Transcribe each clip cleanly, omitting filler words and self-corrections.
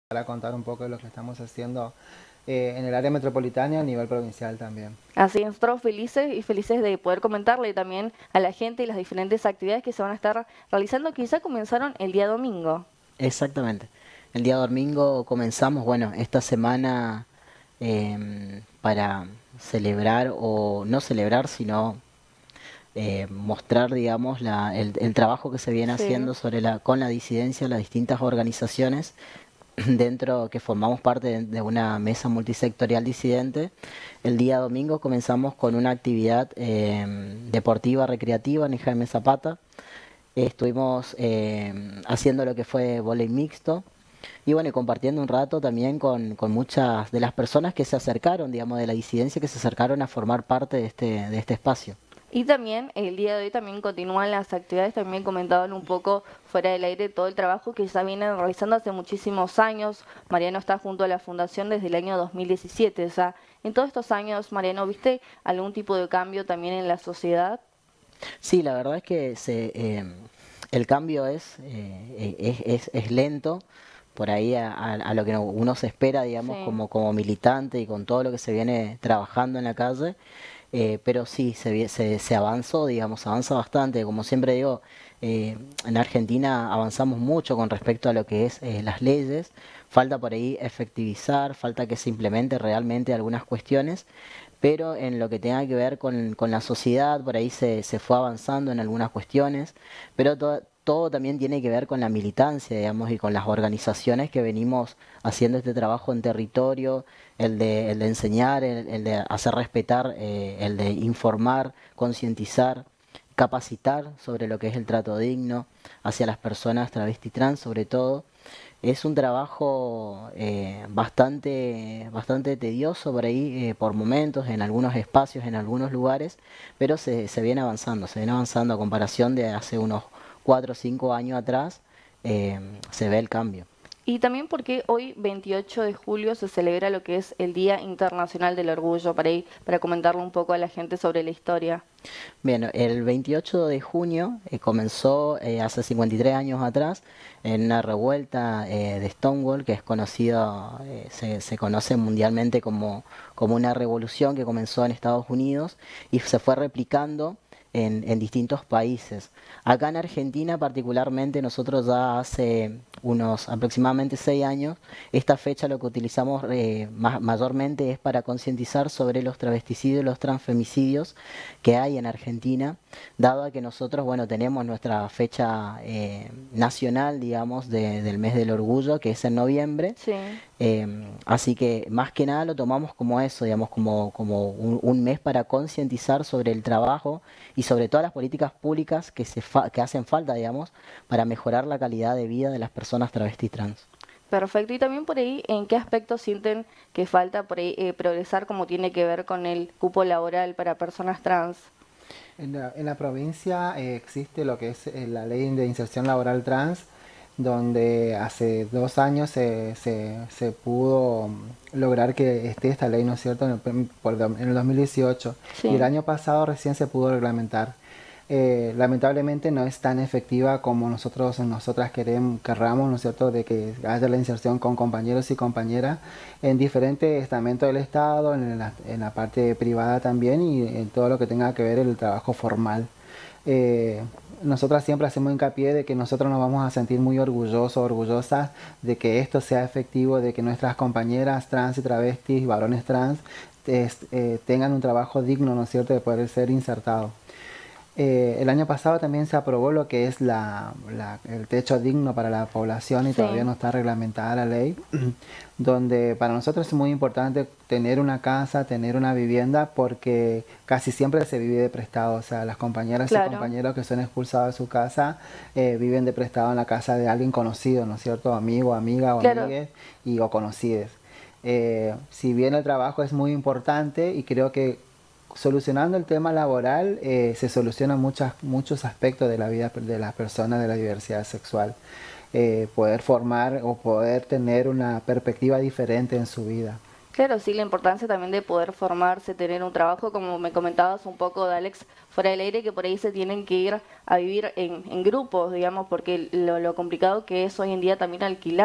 para contar un poco de lo que estamos haciendo en el área metropolitana y a nivel provincial también. Así nosotros felices y felices de poder comentarle también a la gente y las diferentes actividades que se van a estar realizando, que ya comenzaron el día domingo. Exactamente. El día domingo comenzamos, bueno, esta semana para celebrar o no celebrar, sino mostrar, digamos, el trabajo que se viene Sí. haciendo con la disidencia, las distintas organizaciones dentro que formamos parte de una mesa multisectorial disidente. El día domingo comenzamos con una actividad deportiva, recreativa en Jaime Zapata. Estuvimos haciendo lo que fue vóley mixto y bueno, y compartiendo un rato también con muchas de las personas que se acercaron, digamos, de la disidencia, que se acercaron a formar parte de este espacio. Y también el día de hoy también continúan las actividades, también comentaban un poco fuera del aire todo el trabajo que ya vienen realizando hace muchísimos años. Mariano está junto a la fundación desde el año 2017. O sea, en todos estos años, Mariano, ¿viste algún tipo de cambio también en la sociedad? Sí, la verdad es que el cambio es lento, por ahí a lo que uno se espera, digamos, Sí. como militante y con todo lo que se viene trabajando en la calle, pero sí, se avanzó, digamos, avanza bastante. Como siempre digo, en Argentina avanzamos mucho con respecto a lo que es las leyes, falta por ahí efectivizar, falta que se implemente realmente algunas cuestiones, pero en lo que tenga que ver con la sociedad, por ahí se fue avanzando en algunas cuestiones, pero todo también tiene que ver con la militancia, digamos, y con las organizaciones que venimos haciendo este trabajo en territorio, el de enseñar, el de hacer respetar, el de informar, concientizar, capacitar sobre lo que es el trato digno hacia las personas travesti trans, sobre todo. Es un trabajo bastante tedioso por ahí, por momentos, en algunos espacios, en algunos lugares, pero se viene avanzando a comparación de hace unos 4 o 5 años atrás, se ve el cambio. Y también porque hoy, 28 de julio, se celebra lo que es el Día Internacional del Orgullo, para comentarle un poco a la gente sobre la historia. Bien, el 28 de junio comenzó hace 53 años atrás en una revuelta de Stonewall, que es conocido, se conoce mundialmente como una revolución que comenzó en Estados Unidos y se fue replicando en distintos países. Acá en Argentina particularmente nosotros ya hace unos aproximadamente 6 años, esta fecha lo que utilizamos mayormente es para concientizar sobre los travesticidios y los transfemicidios que hay en Argentina, dado a que nosotros, bueno, tenemos nuestra fecha nacional, digamos, del mes del orgullo, que es en noviembre. Sí. Así que más que nada lo tomamos como eso, digamos, como un mes para concientizar sobre el trabajo y sobre todas las políticas públicas que hacen falta, digamos, para mejorar la calidad de vida de las personas travestis trans. Perfecto. Y también por ahí, ¿en qué aspectos sienten que falta por ahí progresar como tiene que ver con el cupo laboral para personas trans? En la provincia existe lo que es la ley de inserción laboral trans, donde hace 2 años se pudo lograr que esté esta ley, ¿no es cierto?, en el 2018, y el Sí. año pasado recién se pudo reglamentar. Lamentablemente no es tan efectiva como nosotras querramos, ¿no es cierto?, de que haya la inserción con compañeros y compañeras en diferentes estamentos del Estado, en la parte privada también y en todo lo que tenga que ver el trabajo formal. Eh, Nosotras siempre hacemos hincapié de que nosotros nos vamos a sentir muy orgullosos, orgullosas de que esto sea efectivo, de que nuestras compañeras trans y travestis, varones trans, tengan un trabajo digno, ¿no es cierto?, de poder ser insertados. El año pasado también se aprobó lo que es el techo digno para la población y todavía Sí. no está reglamentada la ley, donde para nosotros es muy importante tener una casa, tener una vivienda, porque casi siempre se vive de prestado. O sea, las compañeras y Claro. compañeros que son expulsados de su casa viven de prestado en la casa de alguien conocido, ¿no es cierto? Amigo, amiga o Claro. amigues o conocides. Si bien el trabajo es muy importante y creo que solucionando el tema laboral se solucionan muchos aspectos de la vida de las personas de la diversidad sexual. Poder formar o poder tener una perspectiva diferente en su vida. Claro, sí, la importancia también de poder formarse, tener un trabajo, como me comentabas un poco de Alex fuera del aire, que por ahí se tienen que ir a vivir en grupos, digamos, porque lo complicado que es hoy en día también alquilar.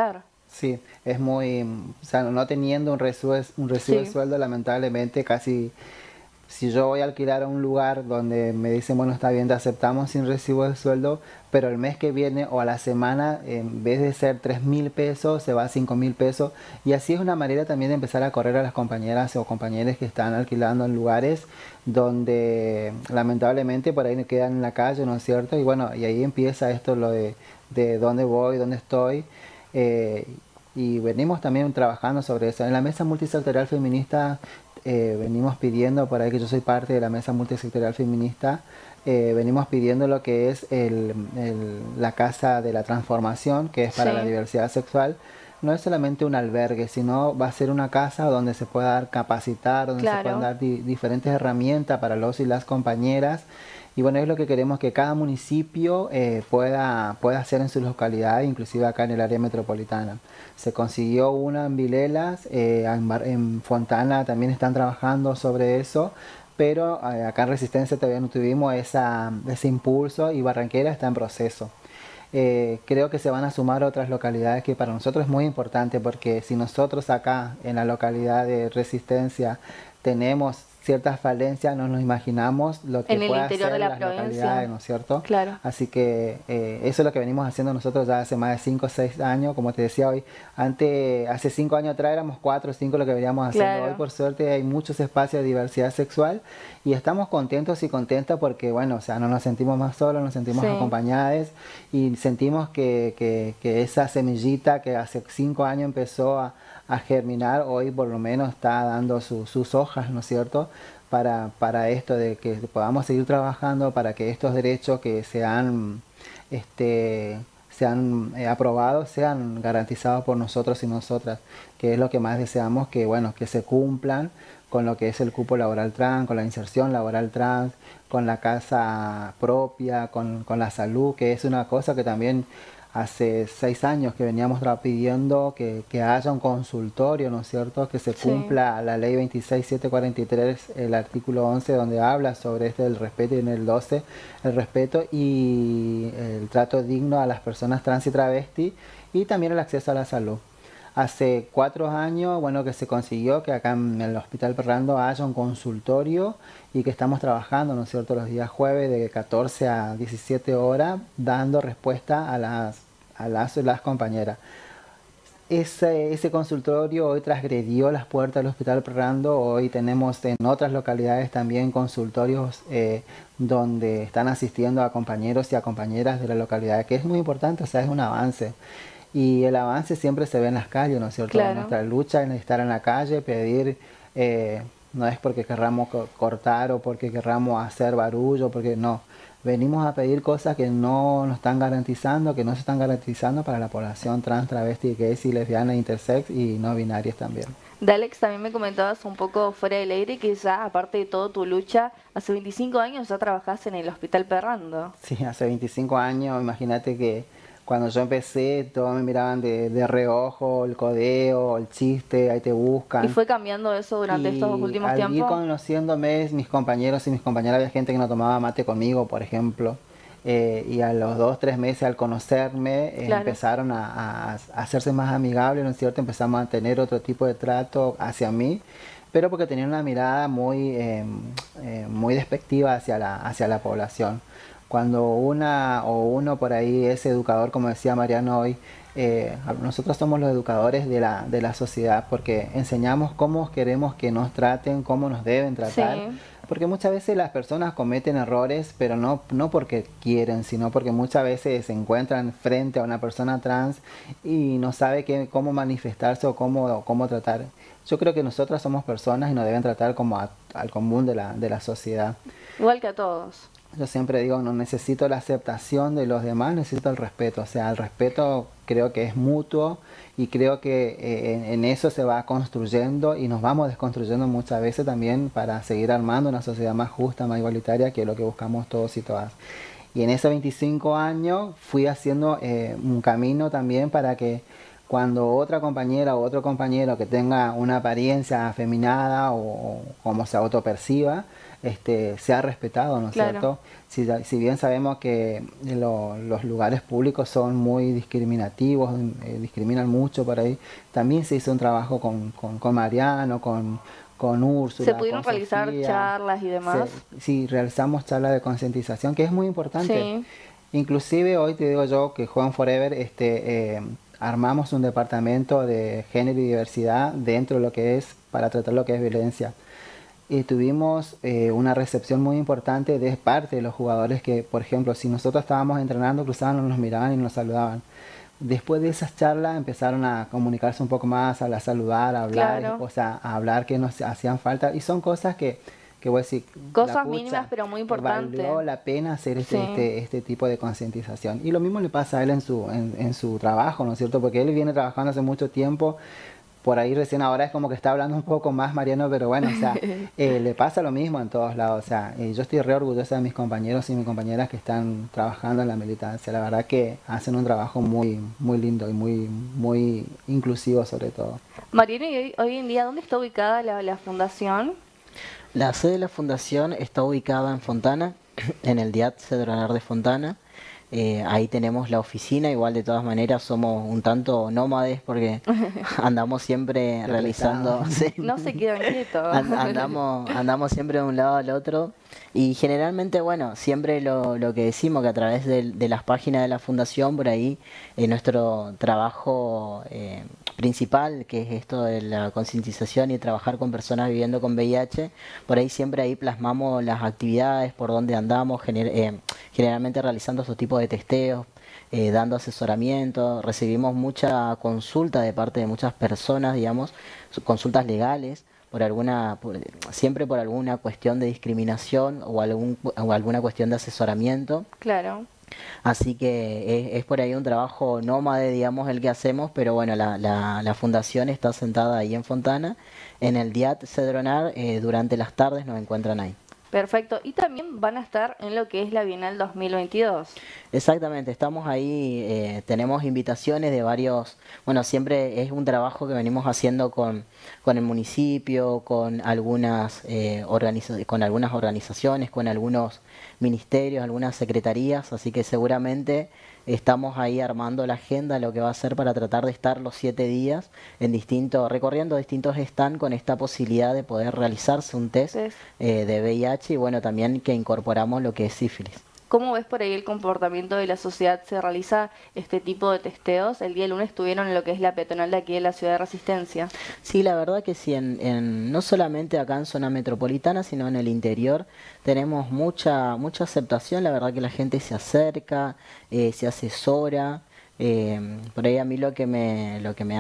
Sí, es muy, o sea, no teniendo un recibo de Sí, sueldo, lamentablemente casi, si yo voy a alquilar a un lugar donde me dicen, bueno, está bien, te aceptamos sin recibo de sueldo, pero el mes que viene o a la semana, en vez de ser 3.000 pesos, se va a 5.000 pesos. Y así es una manera también de empezar a correr a las compañeras o compañeros que están alquilando en lugares donde lamentablemente por ahí me quedan en la calle, ¿no es cierto? Y bueno, y ahí empieza esto lo de dónde voy, dónde estoy. eh, y venimos también trabajando sobre eso. En la mesa multisectorial feminista venimos pidiendo, por ahí que yo soy parte de la mesa multisectorial feminista, venimos pidiendo lo que es la Casa de la Transformación, que es para la sí, diversidad sexual. No es solamente un albergue, sino va a ser una casa donde se pueda dar capacitar, donde se puedan claro. dar diferentes herramientas para los y las compañeras. Y bueno, es lo que queremos que cada municipio pueda hacer en su localidad, inclusive acá en el área metropolitana. Se consiguió una en Vilelas, en Fontana también están trabajando sobre eso, pero acá en Resistencia todavía no tuvimos ese impulso y Barranquera está en proceso. Creo que se van a sumar otras localidades que para nosotros es muy importante porque si nosotros acá en la localidad de Resistencia tenemos ciertas falencias, no nos imaginamos lo que En el puede interior de hacer la las localidades, provincia, ¿no es cierto? claro. Así que eso es lo que venimos haciendo nosotros ya hace más de 5 o 6 años, como te decía hoy, hace 5 años atrás éramos 4 o 5 lo que veníamos haciendo. Hoy Claro. por suerte hay muchos espacios de diversidad sexual y estamos contentos y contentas porque bueno, o sea, no nos sentimos más solos, nos sentimos Sí, acompañados y sentimos que esa semillita que hace 5 años empezó a germinar, hoy por lo menos está dando sus hojas, ¿no es cierto? Para esto de que podamos seguir trabajando, para que estos derechos que sean aprobados, sean garantizados por nosotros y nosotras, que es lo que más deseamos que, bueno, que se cumplan con lo que es el cupo laboral trans, con la inserción laboral trans, con la casa propia, con la salud, que es una cosa que también hace 6 años que veníamos pidiendo que haya un consultorio, ¿no es cierto? Que se sí. cumpla la ley 26743, el artículo 11, donde habla sobre el respeto, y en el 12 el respeto y el trato digno a las personas trans y travesti y también el acceso a la salud. Hace 4 años, bueno, que se consiguió que acá en el Hospital Perrando haya un consultorio y que estamos trabajando, ¿no es cierto?, los días jueves de 14 a 17 horas, dando respuesta a las compañeras. Ese consultorio hoy transgredió las puertas del Hospital Perrando. Hoy tenemos en otras localidades también consultorios donde están asistiendo a compañeros y a compañeras de la localidad, que es muy importante, o sea, es un avance. Y el avance siempre se ve en las calles, ¿no es cierto? Claro. Nuestra lucha es estar en la calle, pedir, no es porque querramos cortar o porque querramos hacer barullo, porque no. Venimos a pedir cosas que no nos están garantizando, que no se están garantizando para la población trans, travesti, gay, lesbiana, intersex y no binarias también. Dalex, también me comentabas un poco fuera del aire que ya, aparte de todo tu lucha, hace 25 años ya trabajás en el Hospital Perrando. Sí, hace 25 años, imagínate que cuando yo empecé todos me miraban de reojo, el codeo, el chiste, ahí te ¿Y buscan. fue cambiando eso durante estos Y últimos al ir tiempos? conociéndome, mis compañeros y mis compañeras, había gente que no tomaba mate conmigo, por ejemplo. Y a los 2, 3 meses al conocerme, Claro. empezaron a hacerse más amigables, ¿no es cierto? Empezamos a tener otro tipo de trato hacia mí, pero porque tenían una mirada muy despectiva hacia la población. Cuando una o uno por ahí es educador, como decía Mariano hoy, nosotros somos los educadores de la sociedad porque enseñamos cómo queremos que nos traten, cómo nos deben tratar, Sí, porque muchas veces las personas cometen errores, pero no porque quieren, sino porque muchas veces se encuentran frente a una persona trans y no sabe cómo manifestarse o cómo tratar. Yo creo que nosotros somos personas y nos deben tratar como al común de la sociedad. igual que a todos. Yo siempre digo, no necesito la aceptación de los demás, necesito el respeto. O sea, el respeto creo que es mutuo y creo que en eso se va construyendo y nos vamos desconstruyendo muchas veces también para seguir armando una sociedad más justa, más igualitaria, que es lo que buscamos todos y todas. Y en esos 25 años fui haciendo un camino también para que cuando otra compañera o otro compañero que tenga una apariencia afeminada o como se autoperciba, sea respetado, ¿no es cierto? Si bien sabemos que los lugares públicos son muy discriminativos, discriminan mucho por ahí, también se hizo un trabajo con Mariano, con Úrsula, ¿Se pudieron con realizar Sofía. charlas y demás? Sí, realizamos charlas de concientización, que es muy importante. Sí. Inclusive hoy te digo yo que Joven Forever armamos un departamento de género y diversidad dentro de lo que es, para tratar lo que es violencia. Y tuvimos una recepción muy importante de parte de los jugadores que, por ejemplo, si nosotros estábamos entrenando, cruzaban, nos miraban y nos saludaban. Después de esas charlas empezaron a comunicarse un poco más, a saludar, a hablar, Claro. o sea, a hablar que nos hacían falta. Y son cosas que voy a decir, Cosas mínimas pero muy importantes. valió la pena hacer Sí. este tipo de concientización. Y lo mismo le pasa a él en su trabajo, ¿no es cierto? Porque él viene trabajando hace mucho tiempo. Por ahí recién ahora es como que está hablando un poco más Mariano, pero bueno, o sea, le pasa lo mismo en todos lados. O sea, yo estoy re orgullosa de mis compañeros y mis compañeras que están trabajando en la militancia. La verdad que hacen un trabajo muy, muy lindo y muy, muy inclusivo sobre todo. Mariano, ¿y hoy en día dónde está ubicada la fundación? La sede de la fundación está ubicada en Fontana, en el DIAT Cedronar de Fontana. Ahí tenemos la oficina, igual de todas maneras somos un tanto nómades porque andamos siempre realizando, sí, No se quedan quietos. andamos siempre de un lado al otro y generalmente, bueno, siempre lo que decimos que a través de las páginas de la fundación, por ahí nuestro trabajo principal, que es esto de la concientización y trabajar con personas viviendo con VIH, por ahí siempre ahí plasmamos las actividades, por donde andamos, generalmente realizando estos tipos de testeos, dando asesoramiento, recibimos mucha consulta de parte de muchas personas, digamos, consultas legales, siempre por alguna cuestión de discriminación o alguna cuestión de asesoramiento. Claro. Así que es por ahí un trabajo nómade, digamos, el que hacemos, pero bueno, la fundación está sentada ahí en Fontana, en el DIAT Cedronar, durante las tardes nos encuentran ahí. Perfecto. Y también van a estar en lo que es la Bienal 2022. Exactamente, estamos ahí, tenemos invitaciones de varios, bueno, siempre es un trabajo que venimos haciendo con el municipio, con algunas organizaciones, con algunos ministerios, algunas secretarías, así que seguramente estamos ahí armando la agenda, lo que va a ser para tratar de estar los 7 días recorriendo distintos stands con esta posibilidad de poder realizarse un test de VIH y bueno, también que incorporamos lo que es sífilis. ¿Cómo ves por ahí el comportamiento de la sociedad? ¿Se realiza este tipo de testeos? El día lunes estuvieron en lo que es la peatonal de aquí de la ciudad de Resistencia. Sí, la verdad que sí, no solamente acá en zona metropolitana, sino en el interior tenemos mucha aceptación, la verdad que la gente se acerca, se asesora. Por ahí a mí lo que me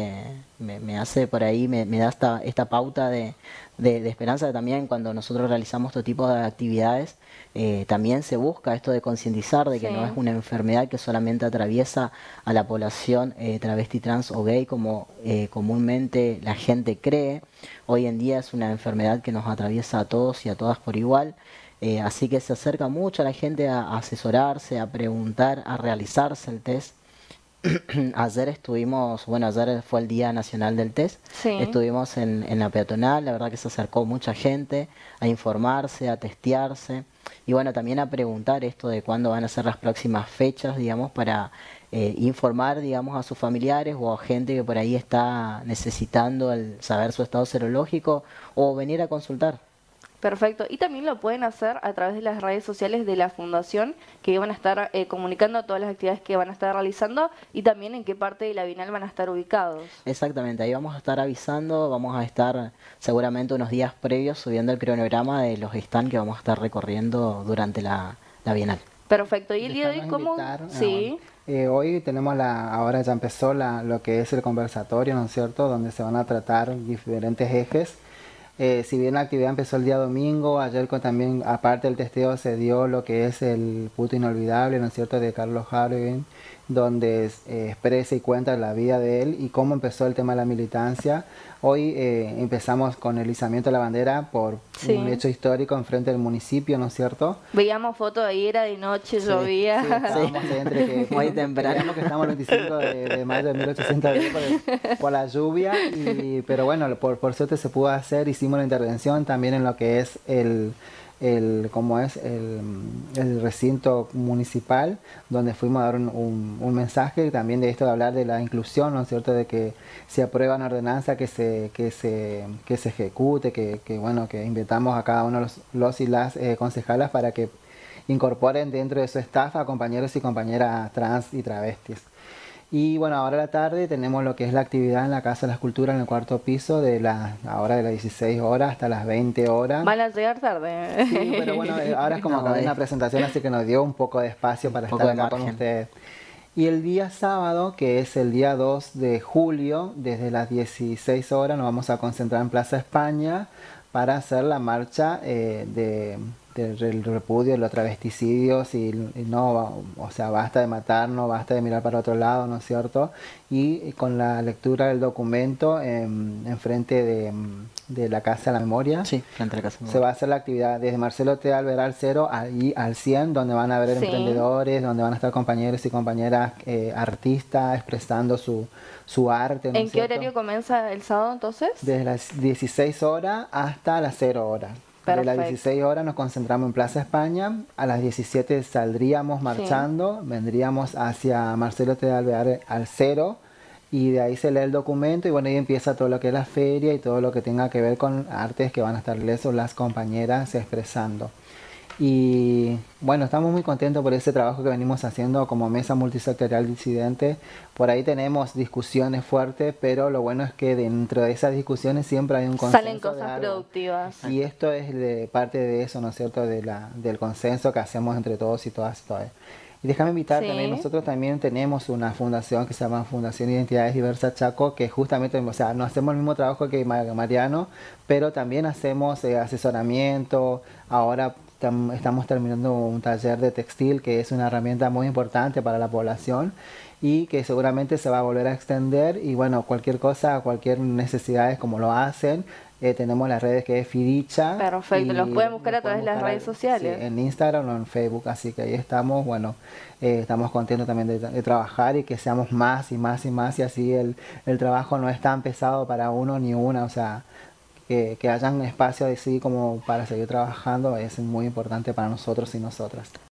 hace por ahí, me da esta pauta de esperanza también cuando nosotros realizamos este tipo de actividades, también se busca esto de concientizar de que no es una enfermedad que solamente atraviesa a la población travesti, trans o gay como comúnmente la gente cree. Hoy en día es una enfermedad que nos atraviesa a todos y a todas por igual. Así que se acerca mucho a la gente a asesorarse, a preguntar, a realizarse el test. Ayer ayer fue el Día Nacional del Test, estuvimos en la peatonal, la verdad que se acercó mucha gente a informarse, a testearse y bueno, también a preguntar esto de cuándo van a ser las próximas fechas, digamos, para informar, digamos, a sus familiares o a gente que por ahí está necesitando saber su estado serológico o venir a consultar. Perfecto. Y también lo pueden hacer a través de las redes sociales de la Fundación, que van a estar comunicando todas las actividades que van a estar realizando y también en qué parte de la Bienal van a estar ubicados. Exactamente, ahí vamos a estar avisando, vamos a estar seguramente unos días previos subiendo el cronograma de los stands que vamos a estar recorriendo durante la Bienal. Perfecto. ¿Y el día de hoy cómo? Sí. Hoy tenemos ahora ya empezó lo que es el conversatorio, ¿no es cierto?, donde se van a tratar diferentes ejes. Si bien la actividad empezó el día domingo, ayer también, aparte del testeo, se dio lo que es el puto inolvidable, ¿no es cierto?, de Carlos Harvey, donde expresa y cuenta la vida de él y cómo empezó el tema de la militancia. Hoy empezamos con el izamiento de la bandera por Sí. un hecho histórico enfrente del municipio, ¿no es cierto? Veíamos fotos ahí, era de noche, llovía. Sí, estábamos ahí entre que Muy temprano. creíamos que estamos el 25 de mayo de 1810 por la lluvia, pero bueno, por suerte se pudo hacer. Hicimos la intervención también en lo que es ¿cómo es? El recinto municipal, donde fuimos a dar un mensaje también de esto de hablar de la inclusión, ¿no es cierto? De que se aprueba una ordenanza que se ejecute, bueno, que invitamos a cada uno de los y las concejalas para que incorporen dentro de su staff a compañeros y compañeras trans y travestis. Y bueno, ahora a la tarde tenemos lo que es la actividad en la Casa de la Escultura en el cuarto piso, ahora de las 16 horas hasta las 20 horas. Van a llegar tarde. Sí, pero bueno, ahora es como que hay una presentación, así que nos dio un poco de espacio para estar acá con ustedes. Y el día sábado, que es el día 2 de julio, desde las 16 horas nos vamos a concentrar en Plaza España para hacer la marcha del repudio de los travesticidios y no, o sea, basta de matarnos, basta de mirar para otro lado, ¿no es cierto? Y con la lectura del documento enfrente de la Casa de la Memoria. Sí, frente a la Casa de la Se va a hacer la actividad desde Marcelo T. Alvear al 0 y al 100, donde van a haber emprendedores, donde van a estar compañeros y compañeras artistas expresando su arte, ¿no ¿En es qué cierto? horario comienza el sábado entonces? Desde las 16 horas hasta las 0 horas. De las 16 horas nos concentramos en Plaza España, a las 17 saldríamos marchando, vendríamos hacia Marcelo T. de Alvear al 0 y de ahí se lee el documento y bueno, ahí empieza todo lo que es la feria y todo lo que tenga que ver con artes que van a estar las compañeras expresando. Y bueno, estamos muy contentos por ese trabajo que venimos haciendo como Mesa Multisectorial Disidente. Por ahí tenemos discusiones fuertes, pero lo bueno es que dentro de esas discusiones siempre hay un consenso. Salen cosas productivas. Y esto es parte de eso, ¿no es cierto? Del consenso que hacemos entre todos y todas. Y déjame invitar también, nosotros también tenemos una fundación que se llama Fundación Identidades Diversas Chaco, que justamente, o sea, no hacemos el mismo trabajo que Mariano, pero también hacemos asesoramiento. Ahora estamos terminando un taller de textil, que es una herramienta muy importante para la población y que seguramente se va a volver a extender. Y bueno, cualquier cosa, cualquier necesidad, como lo hacen, tenemos las redes que es Fidicha. Perfecto, los pueden buscar a través de las redes sociales. Sí, en Instagram o en Facebook, así que ahí estamos. Bueno, estamos contentos también de trabajar y que seamos más y más y más, y así el trabajo no es tan pesado para uno ni una, o sea, que hayan espacio así como para seguir trabajando es muy importante para nosotros y nosotras.